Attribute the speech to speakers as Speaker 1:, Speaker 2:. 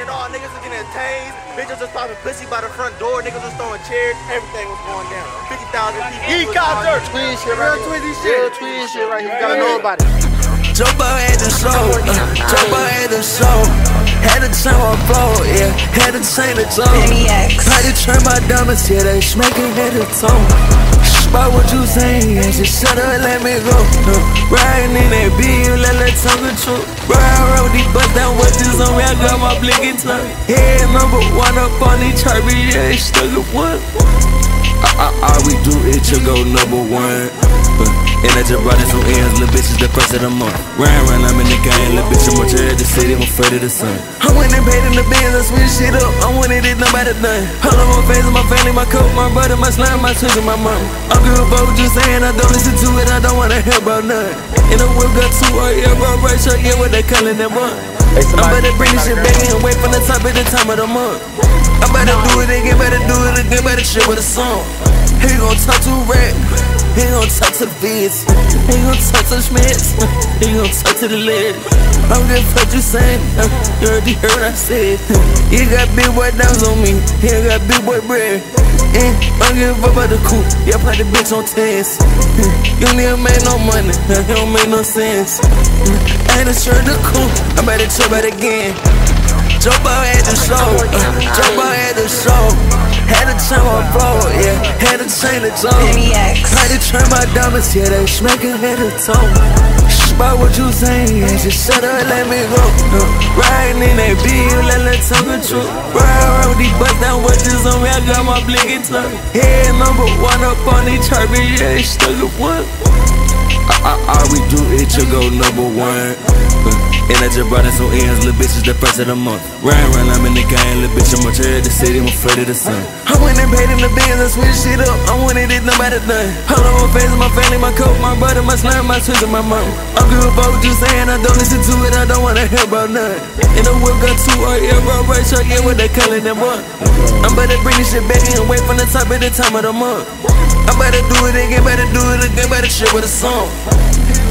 Speaker 1: all, niggas was getting tased. Bitches was popping pussy by the front door. Niggas was throwing chairs. Everything was going down. 50,000 people.
Speaker 2: Helicopter.
Speaker 1: Twin shit right here.
Speaker 2: Real twin shit right here. You gotta know about it.
Speaker 3: Jump out at the show, jump out at the show. Had to turn my flow, yeah, had to change the tone. Had to turn my diamonds, yeah, they smacking head to toe. About what you saying, yeah, just shut up and let me go. Riding in that beat, you let that tongue control. Ride around with these bust down watches on me, I got my blinking tongue. Yeah, number one up on these chart, yeah, it's stuck at one. All we do is to go number one. And I just brought in some ends, little bitches, the first of the month. Ryan, I'm in the game, little bitch, I'm much at the city, I'm afraid of the sun. I went and paid in the Benz, I switch shit up, I wanted it, nobody done. All on my face, my family, my coat, my brother, my slime, my twins, and my mama. I'm good about what you saying, I don't listen to it, I don't wanna hear about none. In the whip got 2 or yeah, bro, right shot, yeah, what they calling that one. I'm about to bring this shit back and wait from the top at the time of the month. I'm about to do it again, better do it again, better shit with a song. He gon' talk to rap, he gon' talk to the Vids, he gon' talk to the Schmitz, he gon' talk to the lid. I don't give a fuck you saying, you already heard what I said. You got big boy downs on me, he got big boy bread. I don't give a fuck about the coupe, yeah, put the bitch on test. You don't even make no money, it don't make no sense. I ain't assured the coupe, I'm about to trip out again. Jump out at the show, jump out at the show. Had to turn my flow, yeah, had to change the tone. Had to turn my diamonds, yeah, they smacking head to toe. About what you saying, yeah, just shut up and let me go. Riding in that beat, you let that tongue control. Ride around with these bust down watches on me, I got my blinking tongue. Yeah, number one up on these chart, yeah, they stuck at one. All we do is to go number one. And I just brought in some ends, little bitches, the first of the month. Ryan, I'm in the game, little bitch, I'm much at the city, I'm afraid of the sun. I went and paid in the Benz, I switch shit up, I wanted it, nobody done. All on my face, my family, my coat, my brother, my slime, my twins, and my mama. I'm good about what you saying, I don't listen to it, I don't wanna hear about none. In the whip got 2 or yeah, bro, right shot, yeah, what they calling that one. I'm about to bring this shit back and wait from the top at the time of the month. I'm about to do it again, better shit with a song.